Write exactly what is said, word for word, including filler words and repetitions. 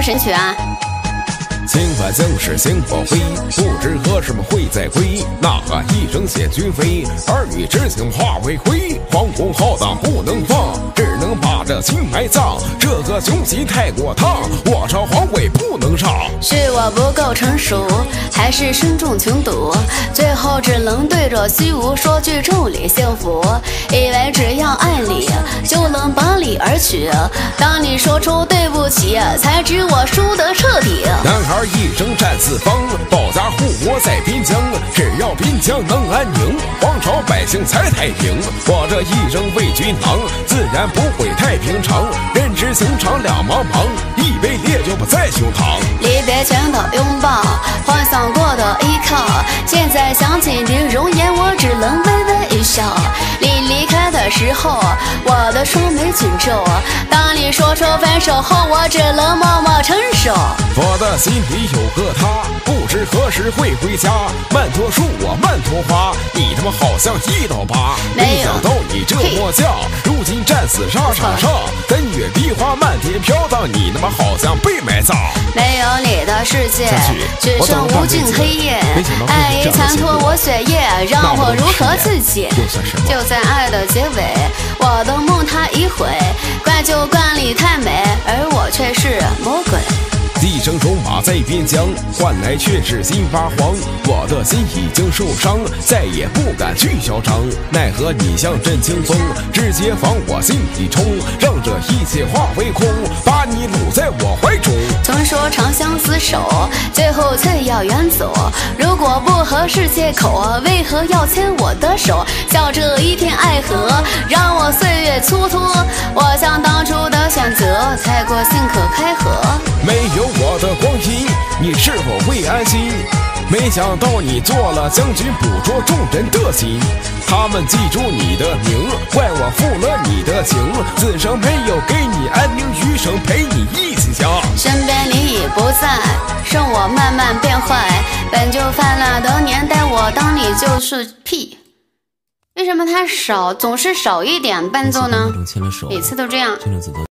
神曲啊。 今晚将是星火辉，不知何时会再归。呐喊一声显君飞，儿女之情化为灰。皇宫浩荡不能放，只能把这心埋葬。这个雄心太过烫，我朝皇位不能上。 是我不够成熟，还是身中穷毒？最后只能对着虚无说句众里幸福。以为只要爱你就能拔你而去，当你说出对不起，才知我输得彻底。 男孩一生战四方，保家护国在边疆。只要边疆能安宁，皇朝百姓才太平。我这一生为君郎，自然不会太平常。人之情长两茫茫，一杯烈酒不在胸膛。 离别前的拥抱，幻想过的依靠，现在想起你容颜，我只能微微一笑。你离开的时候，我的双眉紧皱，当你说出分手后，我只能默默承受。 我的心里有个他，不知何时会回家。曼陀树我曼陀花，你他妈好像一刀疤。没想到你这末将，如今战死沙场上，三月梨花漫天飘荡，你他妈好像被埋葬。 没有你的世界，只剩无尽黑夜。爱已参透我血液，让我如何自己？就在爱的结尾，我的梦它已毁。怪就怪你太美，而我却是魔鬼。 一生戎马在边疆，换来却是心发慌。我的心已经受伤，再也不敢去嚣张。奈何你像阵清风，直接往我心里冲，让这一切化为空，把你搂在我怀中。 曾说长相厮守，最后却要远走。如果不合适借口，为何要牵我的手？笑这一片爱河，让我岁月蹉跎。我想当初的选择，太过信可开河。 没有我的光阴，你是否会安心？没想到你做了将军，捕捉众人的心。他们记住你的名，怪我负了你的情。此生没有给你安宁，余生陪你一起想。 身边你已不在，剩我慢慢变坏。本就泛滥的年代，我当你就是屁。为什么它少总是少一点伴奏呢？每次都这样。